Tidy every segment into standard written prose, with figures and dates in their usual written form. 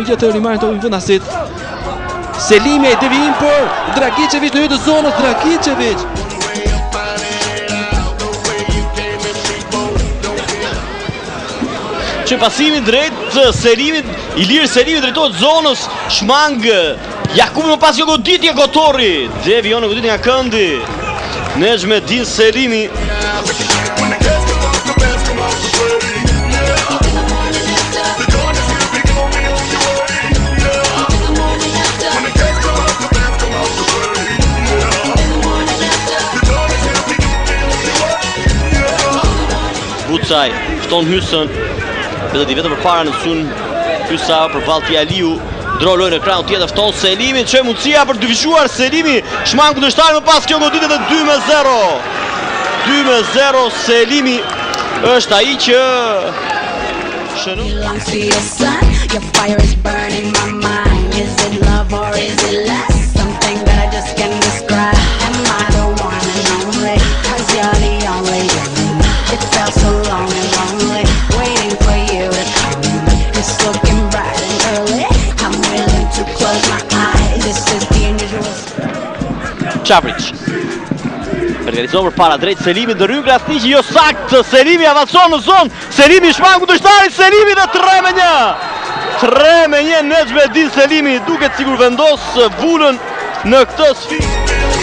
Ligja të rimarin topin vendasit. Selimi e devijim për Dragicevic në hyrje të zonës. Dragicevic që pasimi drejt Selimit, Ilir Selimi drejtohet zonës, shmang Jakubi më pas kjo goditje Gotorri, devion në goditje nga këndi Nejmedin Selimi. Bucaj, fton Hysën, vetë vetëm për para në sun Hysa për Valti Aliu, droloj në ekran tjetër fton Selimi, që mundësia për të vishuar Selimi, shman kundërshtar më pas kjo goditje dhe 2-0. 2-0 Selimi është ai që Qapric përgatiton për para drejt Selimi, ndërhyn Krasniqi, jo sakt, Selimi avancon në zonë, Selimi shman kundërshtarit, Selimi dhe 3-1. 3-1 Nejmedin Selimi, duket sikur vendos vulën në këtë sfidë.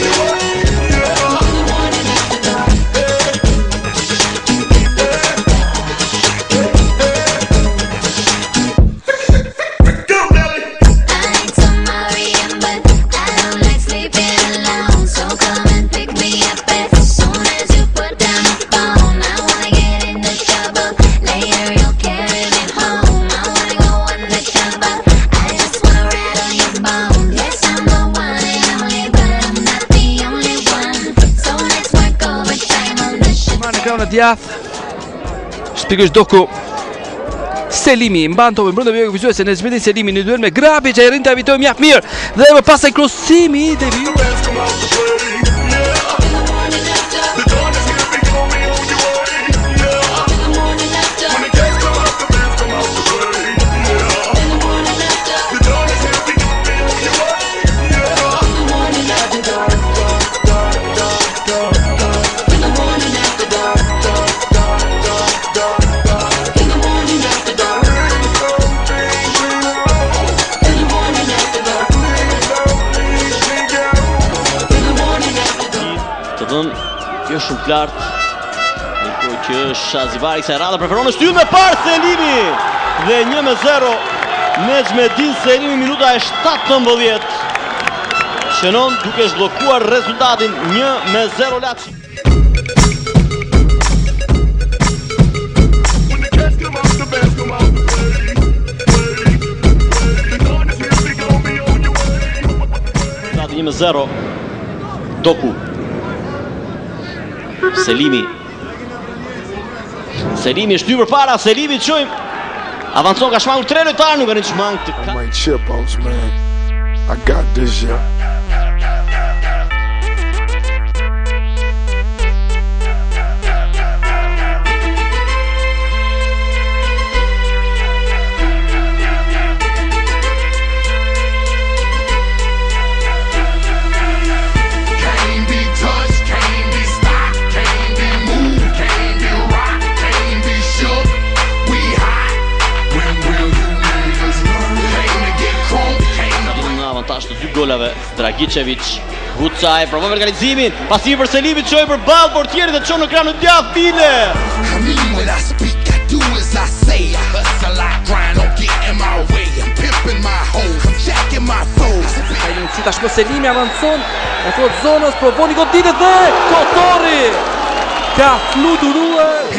Në djath Shpikësh Doku Selimi mban topin brenda vijë vizuese Nejmedin Selimi në duel me Grabic, e rrin ta evitojë mjaft mirë dhe më pas ai krosimi devijuar. Kjo shumë klart, ndërkohë që Shazivari kësaj rrade preferon në shtyllën e parë Selimi dhe 1-0 Nejmedin Selimi, minuta e 17. Shënon duke zhbllokuar rezultatin 1-0 Laçi. Rezultati 1-0 Doku. Selimi është ny për para, Selimi qojmë avancon ka shmangur 3 lojtarë, nuk e në shmang të ka. Të dy golave, Dragicevic, Bucaj, provon organizimin, pasimi për Selimi, qoj për ballë, portieri dhe qonë në kranë në djath, bile! Si tashmë Selimi avancon, e thot zonës, provoni goditje dhe Gotorri ka fluturuar.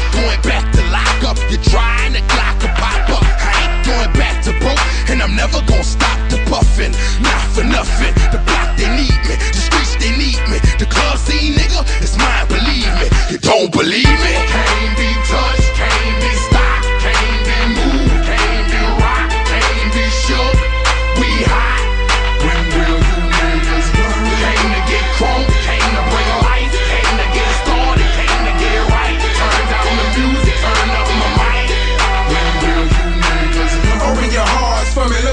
And I'm never gonna stop the puffin', not for nothing. The block they need me, the streets they need me. The club scene, nigga, it's mine, believe me. You don't believe me? Can't be touched, can't be stopped, can't be moved, can't be rocked, can't be shook. We hot. When will you niggas learn? Came to get crunk, came to bring life, came to get started, came to get right. Turn down the music, turn up my mic. When will you niggas learn? Open your hearts for me.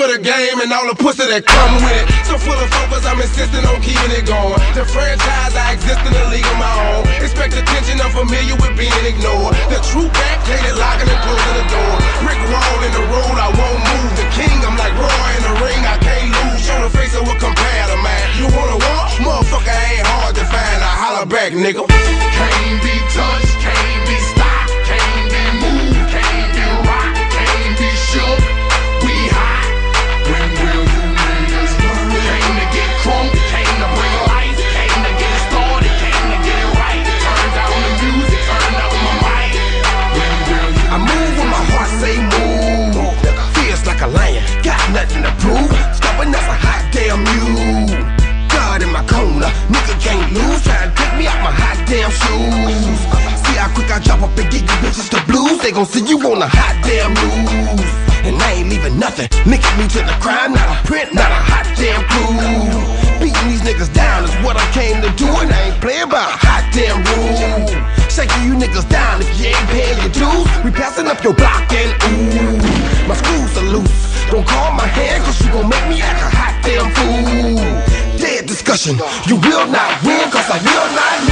for the game and all the pussy that come with it. So full of focus, I'm insisting on keeping it going. The franchise, I exist in a league of my own. Expect attention, I'm familiar with being ignored. The true back, hated locking and closing the door. Brick wall in the road, I won't move. The king, I'm like Roy in the ring, I can't lose. Show the face of what compare to man. You wanna walk? Motherfucker ain't hard to find. I holler back, nigga. Can't be touched, can't be stopped, can't be moved, can't be rocked, can't be shook. We hot. When will you niggas learn? Came to get crunk, came to bring life, came to get started, came to get it right. Turn down the music, turn up my mic. When will you I move when my heart say move. Feels like a lion, got nothing to prove. Stubborn as a hot damn mule. God in my corner, nigga can't lose. Try to take me out my hot damn shoes. See how quick I drop up and get you bitches the blues. They gon' see you on the hot damn news. And I ain't leaving nothing. Linking me to the crime, not a print, not a hot damn clue. Beating these niggas down is what I came to do, and I ain't playing by a hot damn rule. Shaking you niggas down if you ain't paying your dues. We passing up your block and ooh, my screws are loose. Don't call my hand, cause you gon' make me act a hot damn fool. Dead discussion, you will not win, cause I will not